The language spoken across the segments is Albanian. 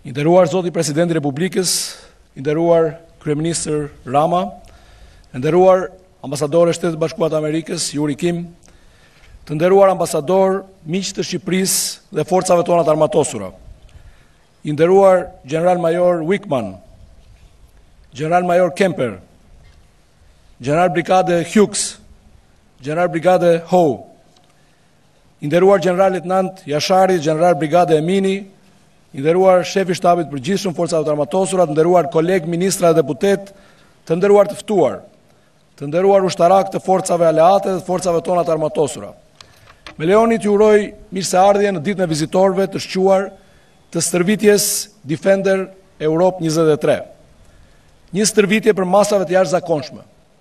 I nderuar Zoti Presidenti i Republikës, i nderuar Kryeministër Rama, i nderuar ambasador e Shtetit Bashkuar të Amerikës, Yuri Kim, të nderuar ambasador, miq të Shqipërisë dhe forcave tona të armatosura, i nderuar General Major Wickman, General Major Kemper, General Brigade Hughes, General Brigade Howe, i nderuar General Lejtnant Jashari, General Brigade Emini, i nderuar shefi shtabit përgjithshëm forcave të armatosura, të nderuar koleg ministra dhe deputet, të nderuar të ftuar, të nderuar ushtarak të forcave aleate dhe të forcave tona të armatosura. Me lejoni t'ju uroj mirëseardhje në ditën e vizitorëve të shquar të stërvitjes Defender Europe 23. Një stërvitje për masave të jashtëzakonshme,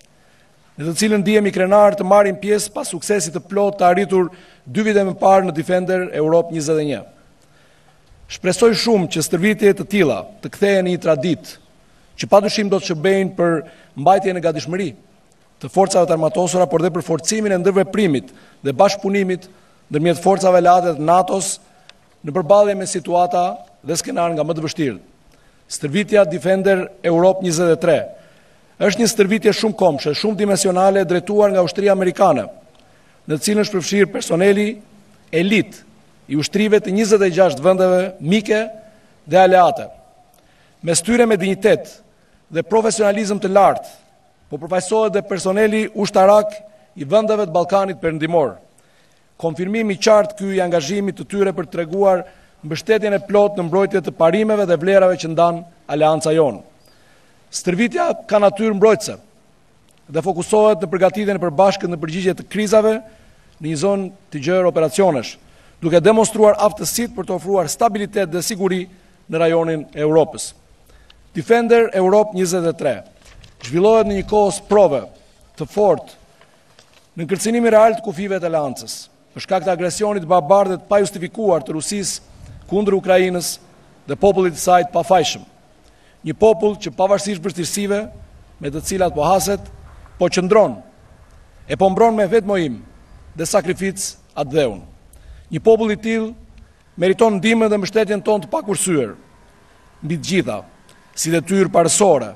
në të cilën ndihemi krenar të marrin pjesë pas suksesit të plot të arritur 2 vite më parë në Defender Europe 21. Shpresoj shumë që stërvitje të tilla të kthehen në një traditë që padyshim do të shërbejnë për mbajtjen e gatishmëri të forcave të armatosura, por dhe për forcimin e ndërveprimit dhe bashkëpunimit ndërmjet forcave aleate të NATO-s në përballje me situata dhe skenar nga më të vështirë. Stërvitja Defender Europe 23 është një stërvitje shumë komshë, shumë dimensionale, drejtuar nga ushtria amerikane, në të cilën është përfshirë personeli elit i ushtrive të 26 vendeve mike dhe aleate. Mes tyre me dinjitet dhe profesionalizëm të lartë, po përfaqësohet dhe personeli ushtarak i vendeve të Ballkanit Perëndimor. Konfirmimi i qartë ky i angazhimit të tyre për të treguar mbështetjen e plotë në mbrojtje të parimeve dhe vlerave që ndan aleanca jonë. Stërvitja ka natyrë mbrojtëse dhe fokusohet në përgatitjen e përbashkët në përgjigje të krizave në një zonë të gjerë operacionesh, duke demonstruar aftësitë për të ofruar stabilitet dhe siguri në rajonin e Europës. Defender Europe 23 zhvillohet në një kohë prove të fortë në kërcënimin real të kufive të aleancës, për shkak të agresionit barbar dhe të pajustifikuar të Rusisë kundër Ukrainës dhe popullit të saj të pafajshëm. Një popull që pavarësisht vështirësive me të cilat po haset, po qëndron e po mbron me vetmojim dhe sakrificë atë dheun. Një popull i tillë meriton ndihmën dhe mbështetjen tonë të pakursyer mbi të gjitha, si detyrë parësore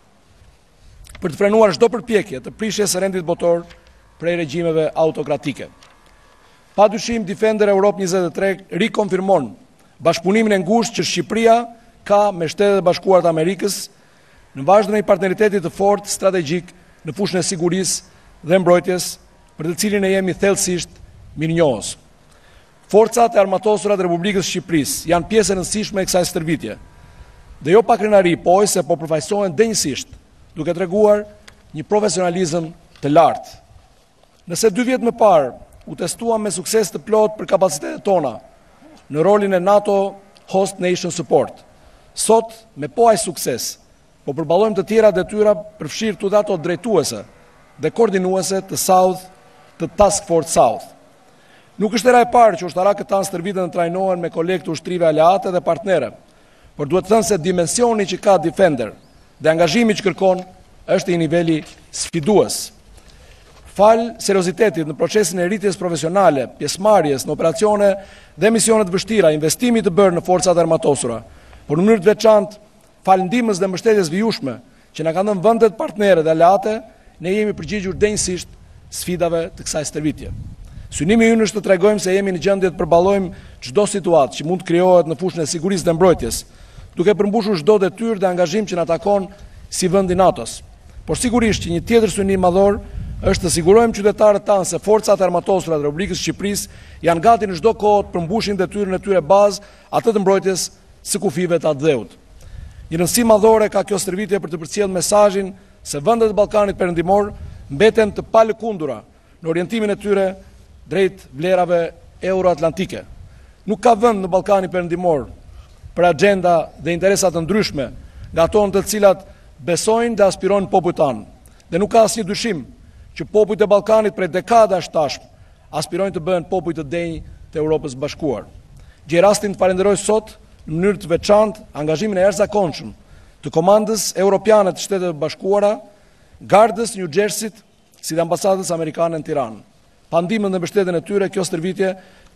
për të frenuar çdo përpjekje të prishjes së rendit botor prej regjimeve autokratike. Padyshim Defender Europe 23 rikonfirmon bashkëpunimin e ngushtë që Shqipëria ka me Shtetet e Bashkuara të Amerikës në vazhdim të një partneriteti të fortë strategjik në fushën e sigurisë dhe mbrojtjes, për të cilin ne jemi thellësisht mirënjohës. Forcat e armatosura të Republikës së Shqipërisë janë pjesë e rëndësishme e kësaj stërvitje. Dhe jo pa krenari, po ose po përfaqësohen denjësisht, duke treguar një profesionalizëm të lartë. Nëse 2 vjet më parë u testuam me sukses të plot për kapacitetet tona në rolin e NATO Host Nation Support, sot me po aq sukses, po përballojmë të tjera detyra përfshirë të ato drejtuese dhe koordinuese të South, të Task Force South. Nuk është era e parë që ushtarakët tanë stërviten të trajnohen me kolegë të ushtrive aleate dhe partnere, por duhet të thënë se dimensioni që ka Defender dhe angazhimi që kërkon është i niveli sfidues. Fal seriozitetit në procesin e rritjes profesionale, pjesëmarrjes në operacione dhe misione të vështira, investimit të bërë në forcat armatosura, por në mënyrë të veçantë fal ndihmës dhe mbështetjes vijueshme që na kanë dhënë vendet partnere dhe aleate, ne jemi përgjigjur denjësisht sfidave të kësaj stërvitje. Synimi ynë është të tregojmë se jemi në gjendje të përballojmë çdo situatë që mund të krijohet në fushën e sigurisë dhe mbrojtjes, duke përmbushur çdo detyrë dhe angazhim që na takon si vend i NATO-s. Por sigurisht që një tjetër synim madhor është të sigurojmë qytetarët tanë se forcat e armatosura të Republikës së Shqipërisë janë gati në çdo kohë të përmbushin detyrën e tyre bazë, atë të mbrojtjes së kufive të atë dheut. Një rëndësi madhore ka kjo stërvitje për të përcjellë mesazhin se vendet e Ballkanit Perëndimor mbeten të palëkundura në orientimin e tyre drejt vlerave euroatlantike. Nuk ka vend në Ballkanin Perëndimor për agenda dhe interesa të ndryshme nga ato në të cilat besojnë dhe aspirojnë popujt tanë. Dhe nuk ka asnjë dyshim që popujt e Ballkanit prej dekadash tashmë aspirojnë të bëhen popujt të denj të Europës së Bashkuar. Gjej rastin të falenderoj sot në mënyrë të veçantë angazhimin e jashtëzakonshëm të Komandës Europiane të Shtetet e Bashkuara, Gardës New Jersey-t, si dhe ambasadës amerikane në Tiranë. Pa ndihmën dhe mbështetjen e tyre, kjo stërvitje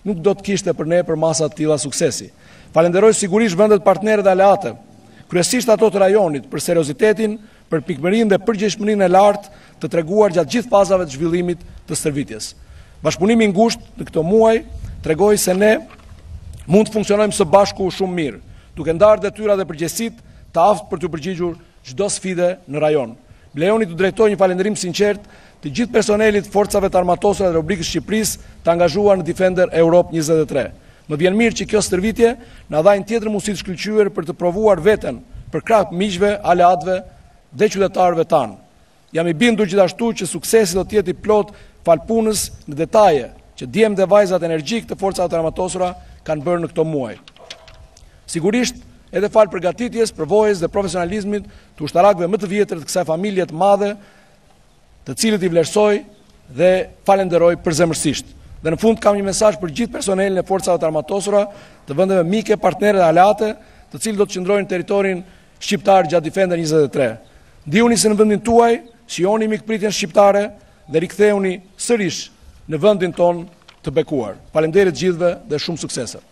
nuk do të kishte për ne për masa të tilla suksesi. Falenderoj sigurisht vendet partnerë dhe aleate, kryesisht ato të rajonit, për seriozitetin, për pikëmbërinë dhe përgjegjësinë e lartë të treguar gjatë gjithë fazave të zhvillimit të stërvitjes. Bashkëpunimi i ngushtë në këto muaj tregoi se ne mund të funksionojmë së bashku shumë mirë, duke ndarë detyrat dhe përgjegjësitë të aftë për të përgjigjur çdo sfide në rajon. Më lejoni të drejtoj një falënderim sinqert të gjithë personelit forcave të armatosura të Republikës së Shqipërisë të angazhuar në Defender Europe 23. Më vjen mirë që kjo stërvitje na dha një tjetër mundësi të shkëlqyer për të provuar veten për krah miqve, aleatëve dhe qytetarëve tanë. Jam i bindur gjithashtu që suksesi do të jetë i plot fal punës në detaje që djemt dhe vajzat energjik të forcave të armatosura kanë bërë në këto muaj. Sigurisht, edhe fal përgatitjes, përvojës dhe profesionalizmit të ushtarakëve më të vjetër të kësaj familje të madhe, të cilët i vlerësoj dhe falenderoj përzemërsisht. Dhe në fund kam një mesazh për gjithë personelin e forcave të armatosura të vendeve mike, partnere dhe aleate, të cilët do të qëndrojnë në territorin shqiptar gjatë Defender 23. Ndihuni se në vendin tuaj, shihoni mikpritjen shqiptare dhe riktheuni sërish në vendin ton të bekuar. Faleminderit gjithëve dhe shumë suksese.